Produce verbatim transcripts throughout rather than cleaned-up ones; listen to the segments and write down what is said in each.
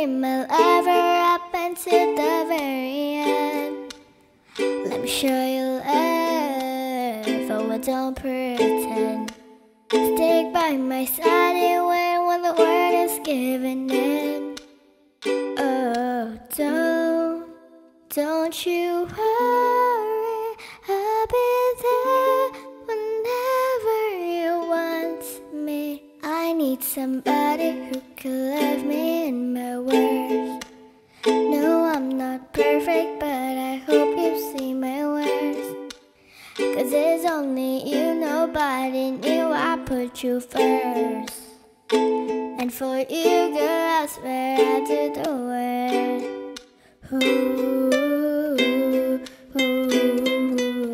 be my lover up until the very end. Let me show you love, oh I don't pretend. Stick by my side even when the world is giving in. Oh, don't, don't you worry, I'll be there whenever you want me. I need somebody who can love me in my worst. No, I'm not perfect, but I hope you see my worst. Cause it's only you, nobody knew I put you first. And for you, girl, I swear I do the worst. Ooh, ooh, ooh,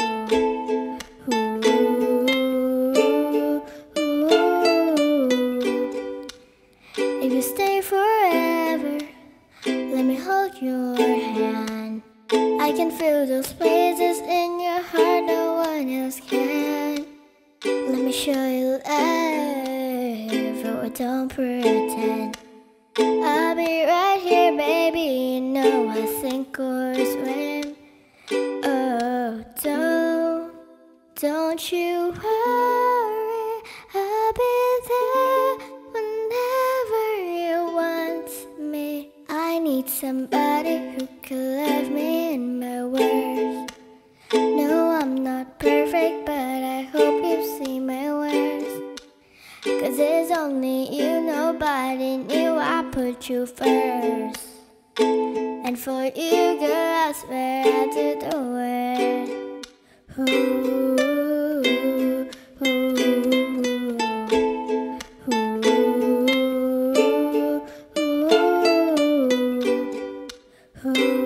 ooh. If you stay forever, let me hold your hand. I can feel those places in your heart no one else can. Let me show you love, oh don't pretend. I'll be right here, baby, you know I sink or swim. Oh, don't, don't you worry, I'll be there whenever you want me. I need somebody who can love me in my worst. No, I'm not perfect, but I hope you see my worst. Cause it's only you, nobody knew I put you first. And for you, girl, I swear I do the worst. Ooh, ooh, ooh, ooh,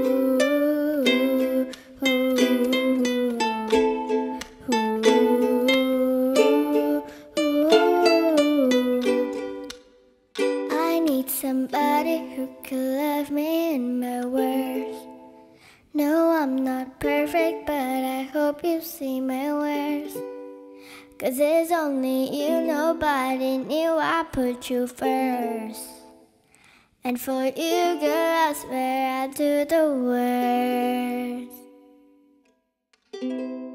I need somebody who can love me in my worst. No, I'm not perfect, but I hope you see my worst. Cause it's only you, nobody knew I put you first. And for you, girl, I swear I do the worst.